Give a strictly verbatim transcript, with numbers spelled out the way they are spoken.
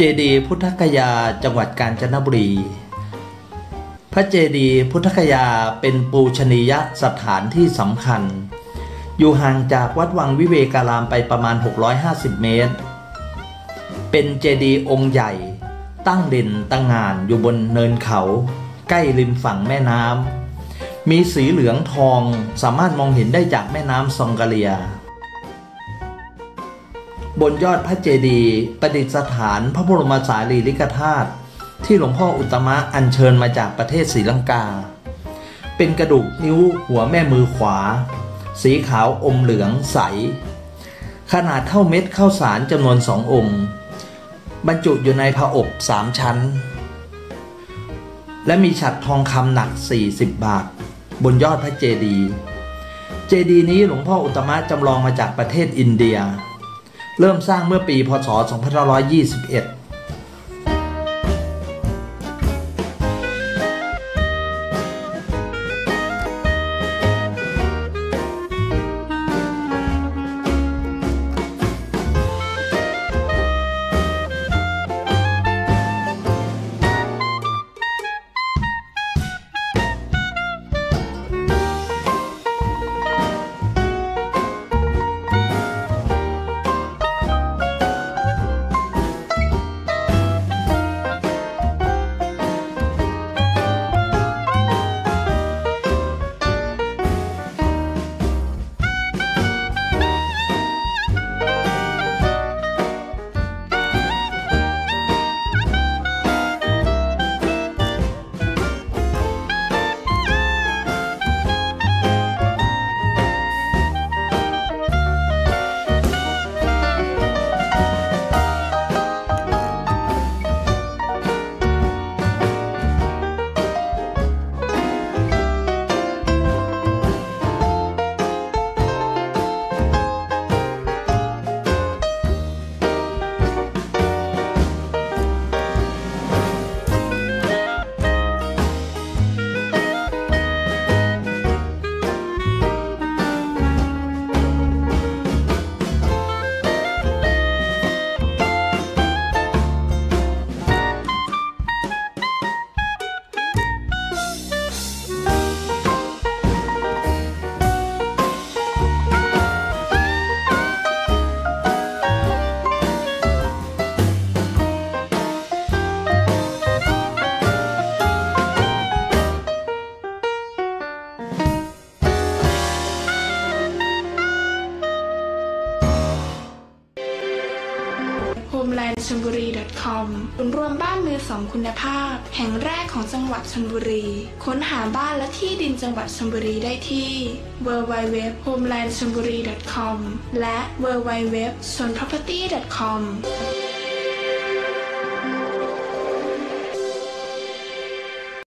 ดีย์พุทธคยาจังหวัดกาญจนบุรีพระเจดีย์พุทธคยาเป็นปูชนียสถานที่สำคัญอยู่ห่างจากวัดวังวิเวการามไปประมาณหกร้อยห้าสิบเมตรเป็นเจดีย์องค์ใหญ่ตั้งเด่นตั้งงานอยู่บนเนินเขาใกล้ริมฝั่งแม่น้ำมีสีเหลืองทองสามารถมองเห็นได้จากแม่น้ำซองกาเลียบนยอดพระเจดีย์ประดิษฐานพระบรมสารีริกธาตุที่หลวงพ่ออุตตมะอัญเชิญมาจากประเทศศรีลังกาเป็นกระดูกนิ้วหัวแม่มือขวาสีขาวอมเหลืองใสขนาดเท่าเม็ดข้าวสารจำนวนสององค์บรรจุอยู่ในผอบสามชั้นและมีฉัตรทองคำหนักสี่สิบบาทบนยอดพระเจดีย์เจดีย์นี้หลวงพ่ออุตตมะจำลองมาจากประเทศอินเดียเริ่มสร้างเมื่อปีพ.ศ. สองพันห้าร้อยยี่สิบเอ็ดโฮมแลนด์ ชลบุรี คอม ศูนย์รวมบ้านมือสองคุณภาพแห่งแรกของจังหวัดชลบุรีค้นหาบ้านและที่ดินจังหวัดชลบุรีได้ที่ ดับเบิลยู ดับเบิลยู ดับเบิลยู ดอท โฮมแลนด์ ชลบุรี ดอท คอม และ ดับเบิลยู ดับเบิลยู ดับเบิลยู ดอท ชน พร็อพเพอร์ตี้ ดอท คอม